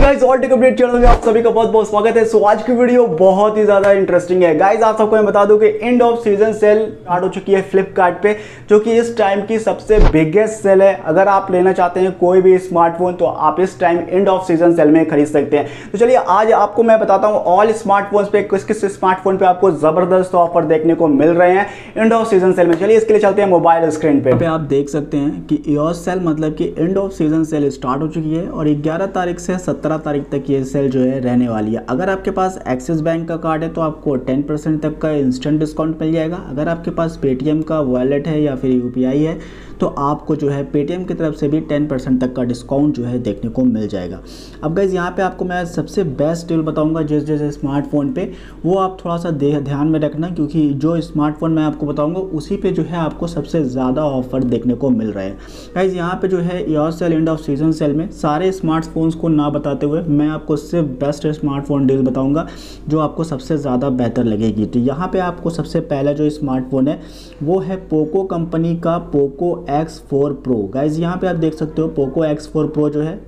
Guys all tech update channel में आप सभी का बहुत बहुत स्वागत है। सो आज की वीडियो बहुत ही ज़्यादा इंटरेस्टिंग है। गाइस आप सबको मैं बता दूं कि end of season sale start हो चुकी है फ्लिपकार्ट पे, जो कि इस टाइम की सबसे बिगेस्ट सेल है। अगर आप लेना चाहते हैं कोई भी स्मार्टफोन तो आप इस time end of season sale में खरीद सकते हैं। तो चलिए आज आपको मैं बताता हूँ ऑल स्मार्टफोन्स पे किस किस स्मार्टफोन पे आपको ज़बरदस्त ऑफर देखने को मिल रहे हैं एंड ऑफ सीजन सेल में। चलिए इसके लिए चलते हैं मोबाइल स्क्रीन पे। आप देख सकते हैं कि ईओएस सेल मतलब कि end of season sale start हो चुकी है और 11 तारीख से 17 तारीख तक ये सेल जो है रहने वाली है। अगर आपके पास एक्सिस बैंक का कार्ड है तो आपको 10% तक का इंस्टेंट डिस्काउंट मिल जाएगा। अगर आपके पास पेटीएम का वॉलेट है या फिर यूपीआई है तो आपको जो है पेटीएम की तरफ से भी 10% तक का डिस्काउंट जो है देखने को मिल जाएगा। अब गाइज यहाँ पे आपको मैं सबसे बेस्ट डील बताऊंगा जिस जैसे स्मार्टफोन पे, वो आप थोड़ा सा ध्यान में रखना, क्योंकि जो स्मार्टफोन मैं आपको बताऊंगा उसी पे जो है आपको सबसे ज़्यादा ऑफर देखने को मिल रहे हैं। गाइज यहाँ पे जो है EOS sale end of season sale में सारे स्मार्टफोन्स को ना बताते हुए मैं आपको सिर्फ बेस्ट स्मार्टफोन डील बताऊँगा जो आपको सबसे ज़्यादा बेहतर लगेगी। तो यहाँ पर आपको सबसे पहला जो स्मार्टफोन है वो है पोको कंपनी का पोको X4 Pro। गाइज यहाँ पे आप देख सकते हो पोको X4 Pro जो है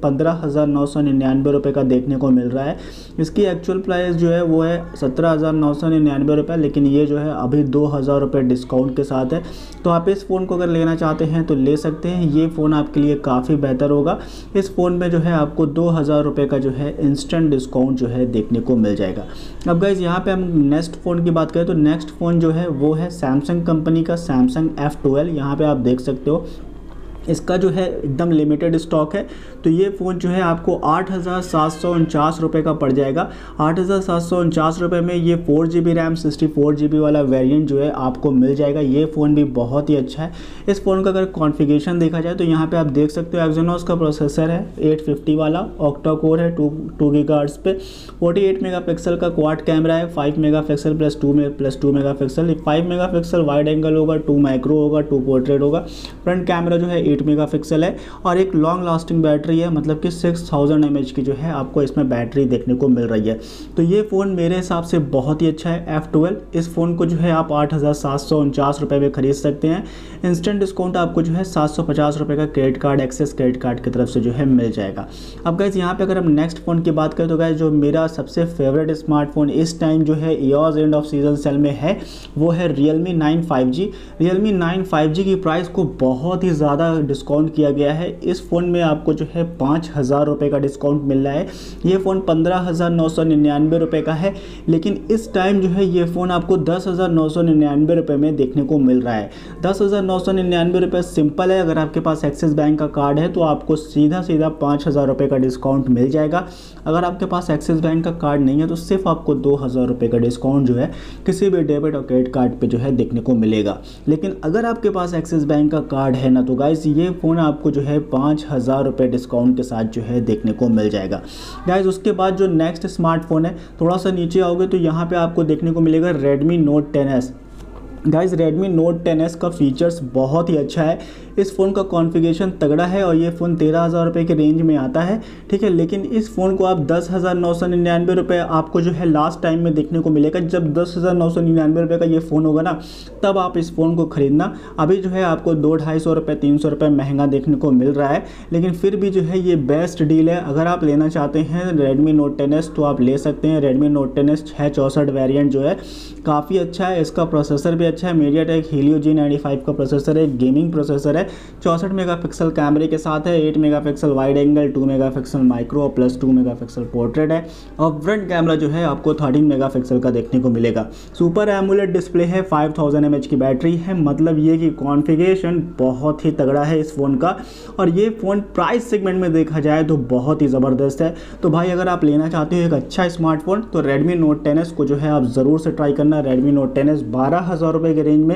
15,999 रुपये का देखने को मिल रहा है। इसकी एक्चुअल प्राइस जो है वो है 17,999 रुपये, लेकिन ये जो है अभी 2,000 रुपये डिस्काउंट के साथ है। तो आप इस फ़ोन को अगर लेना चाहते हैं तो ले सकते हैं। ये फ़ोन आपके लिए काफ़ी बेहतर होगा। इस फ़ोन में जो है आपको 2,000 रुपये का जो है इंस्टेंट डिस्काउंट जो है देखने को मिल जाएगा। अब गाइज यहाँ पे हम नेक्स्ट फ़ोन की बात करें तो नेक्स्ट फ़ोन जो है वो है सैमसंग कंपनी का सैमसंग F12। यहाँ पे आप देख सकते हो इसका जो है एकदम लिमिटेड स्टॉक है। तो ये फ़ोन जो है आपको 8,749 रुपये का पड़ जाएगा। 8,749 रुपये में ये 4GB रैम 64GB वाला वेरिएंट जो है आपको मिल जाएगा। ये फ़ोन भी बहुत ही अच्छा है। इस फ़ोन का अगर कॉन्फ़िगरेशन देखा जाए तो यहाँ पे आप देख सकते हो एक्सिनोस का प्रोसेसर है 850 वाला, ऑक्टा कोर है 2 गीगाहर्ट्ज़ पे, 48 मेगापिक्सल का क्वाड कैमरा है, 5 megapixel plus 2 megapixel, 5 megapixel wide angle होगा, 2 माइक्रो होगा, 2 पोर्ट्रेट होगा। फ्रंट कैमरा जो है 8 मेगापिक्सल है और एक लॉन्ग लास्टिंग बैटरी है, मतलब कि 6000 mAh की जो है आपको इसमें बैटरी देखने को मिल रही है। तो ये फ़ोन मेरे हिसाब से बहुत ही अच्छा है F12। इस फ़ोन को जो है आप 8,749 रुपये में ख़रीद सकते हैं। इंस्टेंट डिस्काउंट आपको जो है 750 रुपये का credit card Axis credit card की तरफ से जो है मिल जाएगा। अब गाइज यहाँ पे अगर हम नेक्स्ट फ़ोन की बात करें तो गाइज जो मेरा सबसे फेवरेट स्मार्टफोन इस टाइम जो है EOS end of season sale में है वो है Realme 9 5G। Realme 9 5G की प्राइस को बहुत ही ज़्यादा डिस्काउंट किया गया है। इस फ़ोन में आपको जो है 5,000 रुपये का डिस्काउंट मिल रहा है। ये फ़ोन 15,999 रुपये का है, लेकिन इस टाइम जो है ये फ़ोन आपको 10,999 रुपये में देखने को मिल रहा है। 10,999 रुपये सिंपल है। अगर आपके पास एक्सिस बैंक का कार्ड है तो आपको सीधा 5,000 रुपये का डिस्काउंट मिल जाएगा। अगर आपके पास एक्सिस बैंक का कार्ड नहीं है तो सिर्फ आपको 2,000 रुपये का डिस्काउंट जो है किसी भी डेबिट और क्रेडिट कार्ड पे जो है देखने को मिलेगा। लेकिन अगर आपके पास एक्सिस बैंक का कार्ड है ना तो गाइस ये फ़ोन आपको जो है 5,000 रुपये डिस्काउंट के साथ जो है देखने को मिल जाएगा। गाइस उसके बाद जो नेक्स्ट स्मार्टफोन है, थोड़ा सा नीचे आओगे तो यहाँ पे आपको देखने को मिलेगा Redmi Note 10s। Guys Redmi Note 10s का फीचर्स बहुत ही अच्छा है। इस फ़ोन का कॉन्फ़िगरेशन तगड़ा है और ये फ़ोन 13,000 रुपये के रेंज में आता है, ठीक है। लेकिन इस फ़ोन को आप 10,999 रुपये आपको जो है लास्ट टाइम में देखने को मिलेगा। जब 10,999 रुपये का ये फ़ोन होगा ना तब आप इस फ़ोन को ख़रीदना। अभी जो है आपको 200-250 रुपये 300 रुपये महंगा देखने को मिल रहा है, लेकिन फिर भी जो है ये बेस्ट डील है। अगर आप लेना चाहते हैं Redmi Note 10s तो आप ले सकते हैं। Redmi Note 10s 664 वेरिएंट जो है काफ़ी अच्छा है। इसका प्रोसेसर भी अच्छा है, MediaTek Helio G95 का प्रोसेसर है, गेमिंग प्रोसेसर है। 64 मेगापिक्सल कैमरे के साथ है, 8 megapixel wide angle, 2 megapixel micro plus 2 megapixel portrait है और फ्रंट कैमरा जो है आपको 13 मेगापिक्सल का देखने को मिलेगा। सुपर एमोलेड डिस्प्ले है, 5000 mAh की बैटरी है, मतलब ये कि कॉन्फ़िगरेशन बहुत ही तगड़ा है इस फ़ोन का। और ये फ़ोन प्राइस सेगमेंट में देखा जाए तो बहुत ही ज़बरदस्त है। तो भाई अगर आप लेना चाहते हो एक अच्छा स्मार्टफोन तो Redmi Note 10s को जो है आप ज़रूर से ट्राई करना। Redmi Note 10s 12,000 रुपये के रेंज में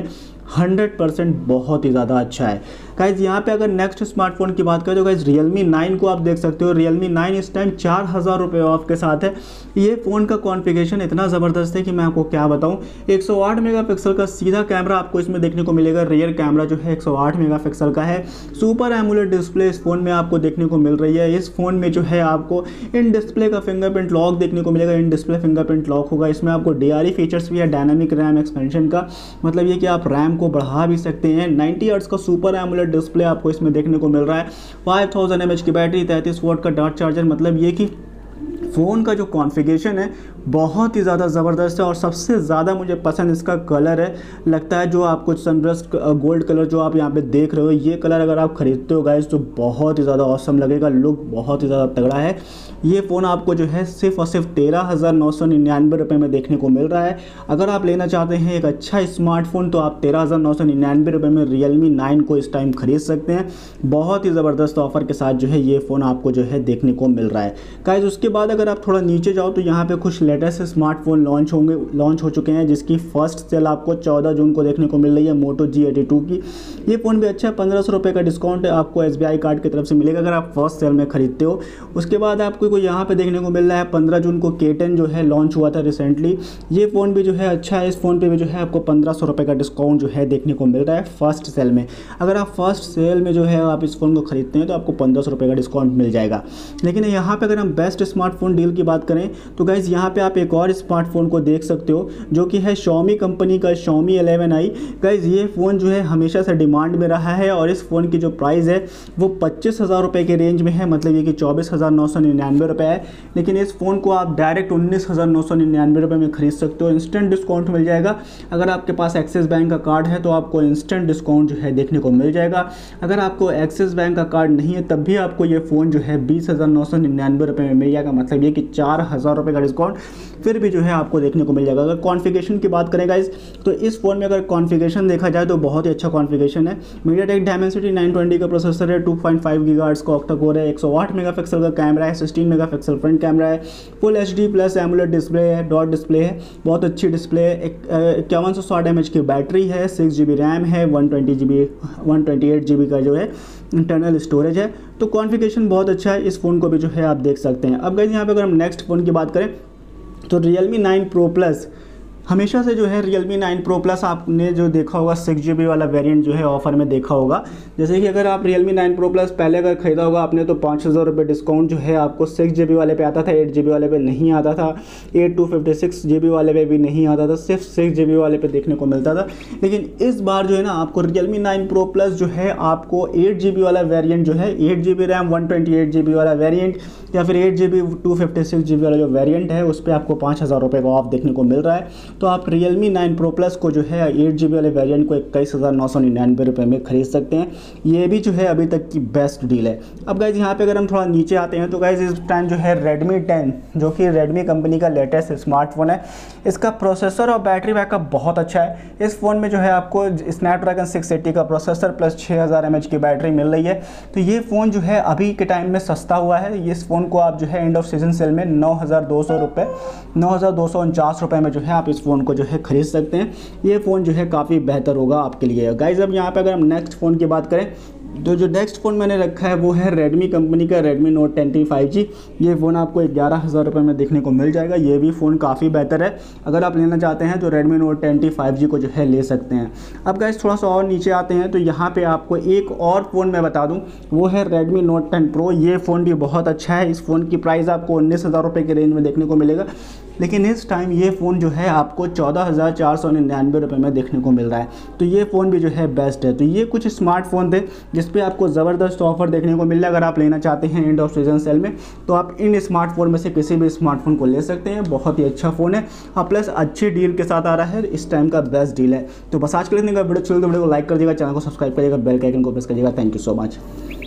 100% बहुत ही ज़्यादा अच्छा है। गाइज यहाँ पे अगर नेक्स्ट स्मार्टफोन की बात करें तो गाइज Realme 9 को आप देख सकते हो। Realme 9 इस टाइम 4,000 रुपये ऑफ के साथ है। ये फ़ोन का कॉन्फ़िगरेशन इतना ज़बरदस्त है कि मैं आपको क्या बताऊँ। 108 मेगापिक्सल का सीधा कैमरा आपको इसमें देखने को मिलेगा। रियर कैमरा जो है 108 मेगापिक्सल का है। सुपर एमोलेड डिस्प्ले इस फ़ोन में आपको देखने को मिल रही है। इस फ़ोन में जो है आपको इन डिस्प्ले का फिंगरप्रिंट लॉक देखने को मिलेगा। इन डिस्प्ले फिंगरप्रिंट लॉक होगा। इसमें आपको DRE फीचर्स भी है, डायनामिक रैम एक्सपेंशन का, मतलब ये कि आप रैम को बढ़ा भी सकते हैं। 90 हर्ट्ज का सुपर एमोलेड डिस्प्ले आपको इसमें देखने को मिल रहा है। 5000 mAh की बैटरी, 33 वॉट का डार्ट चार्जर, मतलब ये कि फ़ोन का जो कॉन्फ़िगरेशन है बहुत ही ज़्यादा ज़बरदस्त है और सबसे ज़्यादा मुझे पसंद इसका कलर है। लगता है जो आपको सनब्रस्ट गोल्ड कलर जो आप यहाँ पे देख रहे हो, ये कलर अगर आप ख़रीदते हो गाइस तो बहुत ही ज़्यादा ऑसम लगेगा। लुक बहुत ही ज़्यादा तगड़ा है। ये फ़ोन आपको जो है सिर्फ और सिर्फ 13,999 रुपये में देखने को मिल रहा है। अगर आप लेना चाहते हैं एक अच्छा स्मार्टफोन तो आप 13,999 रुपये में Realme 9 को इस टाइम ख़रीद सकते हैं। बहुत ही ज़बरदस्त ऑफ़र के साथ जो है ये फ़ोन आपको जो है देखने को मिल रहा है गाइस। उसके बाद अगर आप थोड़ा नीचे जाओ तो यहाँ पे कुछ लेटेस्ट स्मार्टफोन लॉन्च हो चुके हैं, जिसकी फर्स्ट सेल आपको 14 जून को देखने को मिल रही है Moto G82 की। ये फ़ोन भी अच्छा है, 1500 रुपये का डिस्काउंट आपको SBI कार्ड की तरफ से मिलेगा अगर आप फर्स्ट सेल में खरीदते हो। उसके बाद आपको यहाँ पे देखने को मिल रहा है 15 जून को K10 जो है लॉन्च हुआ था रिसेंटली। ये फ़ोन भी जो है अच्छा है, इस फ़ोन पे भी जो है आपको 1500 रुपये का डिस्काउंट जो है देखने को मिल रहा है फर्स्ट सेल में। अगर आप फर्स्ट सेल में जो है आप इस फ़ोन को खरीदते हैं तो आपको 1500 रुपये का डिस्काउंट मिल जाएगा। लेकिन यहाँ पे अगर हम बेस्ट स्मार्टफोन डील की बात करें तो गाइज़ यहाँ पे आप एक और स्मार्टफोन को देख सकते हो जो कि है Xiaomi कंपनी का Xiaomi 11i। गाइज़ ये फ़ोन जो है हमेशा से डिमांड में रहा है और इस फ़ोन की जो प्राइस है वो 25,000 रुपये के रेंज में है, मतलब ये कि 24,999 रुपये है। लेकिन इस फ़ोन को आप डायरेक्ट 19,999 रुपये में खरीद सकते हो। इंस्टेंट डिस्काउंट मिल जाएगा। अगर आपके पास एक्सिस बैंक का कार्ड है तो आपको इंस्टेंट डिस्काउंट जो है देखने को मिल जाएगा। अगर आपको एक्सिस बैंक का कार्ड नहीं है तब भी आपको ये फ़ोन जो है 20,999 रुपये में मिल जाएगा, मतलब ये कि 4,000 रुपये का डिस्काउंट फिर भी जो है आपको देखने को मिल जाएगा। अगर कॉन्फ़िगरेशन की बात करें गाइस तो इस फ़ोन में अगर कॉन्फ़िगरेशन देखा जाए तो बहुत ही अच्छा कॉन्फ़िगरेशन है। MediaTek Dimensity 920 का प्रोसेसर है, 2.5 गीगाहर्ट्ज़ का ऑक्टा कोर है, 108 मेगापिक्सल का कैमरा है, 16 मेगापिक्सल फ्रंट कैमरा है, full HD plus AMOLED display है, डॉट डिस्प्ले है, बहुत अच्छी डिस्प्ले है। 5160 mAh की बैटरी है, 6 GB रैम है, 128 GB का जो है इंटरनल स्टोरेज है। तो कॉन्फ़िगरेशन बहुत अच्छा है, इस फ़ोन को भी जो है आप देख सकते हैं। अब गाइस यहाँ पे अगर हम नेक्स्ट फ़ोन की बात करें तो Realme 9 Pro Plus। हमेशा से जो है Realme 9 Pro Plus आपने जो देखा होगा 6 GB वाला वेरिएंट जो है ऑफ़र में देखा होगा। जैसे कि अगर आप Realme 9 Pro Plus पहले अगर ख़रीदा होगा आपने तो 5,000 रुपये डिस्काउंट जो है आपको 6 GB वाले पे आता था, 8 GB वाले पे नहीं आता था, 8 to 56 GB वाले पे भी नहीं आता था, सिर्फ 6 GB वाले पे देखने को मिलता था। लेकिन इस बार जो है ना आपको Realme 9 Pro Plus जो है आपको 8 GB वाला वेरिएंट जो है, 8 GB रैम 128 GB वाला वेरिएंट या फिर 8 GB 256 GB वाला जो वेरिएंट है उस पर आपको 5,000 रुपये का ऑफ देखने को मिल रहा है। तो आप Realme 9 Pro Plus को जो है 8 GB वाले वेरिएंट को 21,999 रुपये में खरीद सकते हैं। ये भी जो है अभी तक की बेस्ट डील है। अब गाइज यहाँ पे अगर हम थोड़ा नीचे आते हैं तो गाइज इस टाइम जो है Redmi 10 जो कि Redmi कंपनी का लेटेस्ट स्मार्टफोन है, इसका प्रोसेसर और बैटरी बैकअप बहुत अच्छा है। इस फ़ोन में जो है आपको Snapdragon 680 का प्रोसेसर प्लस 6000 mAh की बैटरी मिल रही है। तो ये फ़ोन जो है अभी के टाइम में सस्ता हुआ है। इस फ़ोन को आप जो है एंड ऑफ सीजन सेल में 9,249 रुपये में जो है आप इस फ़ोन को जो है खरीद सकते हैं। ये फ़ोन जो है काफ़ी बेहतर होगा आपके लिए। गाइज़ अब यहाँ पे अगर हम नेक्स्ट फ़ोन की बात करें तो जो नेक्स्ट फ़ोन मैंने रखा है वो है Redmi कंपनी का Redmi Note 10T 5G। ये फ़ोन आपको 11,000 रुपये में देखने को मिल जाएगा। ये भी फ़ोन काफ़ी बेहतर है। अगर आप लेना चाहते हैं तो Redmi Note 10T 5G को जो है ले सकते हैं। अब गाइस थोड़ा सा और नीचे आते हैं तो यहाँ पे आपको एक और फ़ोन मैं बता दूँ, वो है Redmi Note 10 Pro। ये फ़ोन भी बहुत अच्छा है। इस फ़ोन की प्राइस आपको 19,000 रुपये के रेंज में देखने को मिलेगा, लेकिन इस टाइम ये फ़ोन जो है आपको 14,499 रुपये में देखने को मिल रहा है। तो ये फ़ोन भी जो है बेस्ट है। तो ये कुछ स्मार्टफोन थे जिस पे आपको ज़बरदस्त ऑफर देखने को मिल रहा है। अगर आप लेना चाहते हैं एंड ऑफ सीजन सेल में तो आप इन स्मार्टफोन में से किसी भी स्मार्टफोन को ले सकते हैं। बहुत ही अच्छा फ़ोन है और प्लस अच्छी डील के साथ आ रहा है, इस टाइम का बेस्ट डील है। तो बस आज के लिए वीडियो अच्छी लगी तो वीडियो को लाइक कर दीजिएगा, चैनल को सब्सक्राइब करिएगा, बेल के आइकन को प्रेस करिएगा। Thank you so much.